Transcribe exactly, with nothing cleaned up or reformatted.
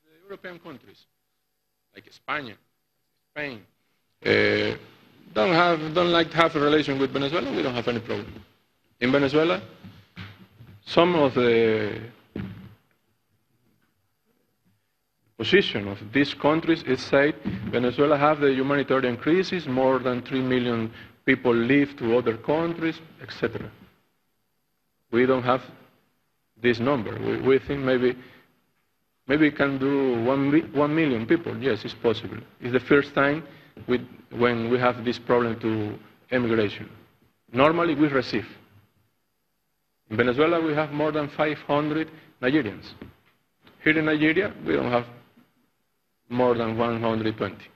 the European countries, like Spain, Spain, uh, don't have don't like to have a relation with Venezuela, we don't have any problem. In Venezuela, some of the position of these countries is said Venezuela have the humanitarian crisis, more than three million people leave to other countries, et cetera. We don't have this number. We, we think maybe maybe we can do one, one million people. Yes, it's possible. It's the first time we, when we have this problem to immigration. Normally we receive. In Venezuela we have more than five hundred Nigerians. Here in Nigeria we don't have more than one hundred twenty.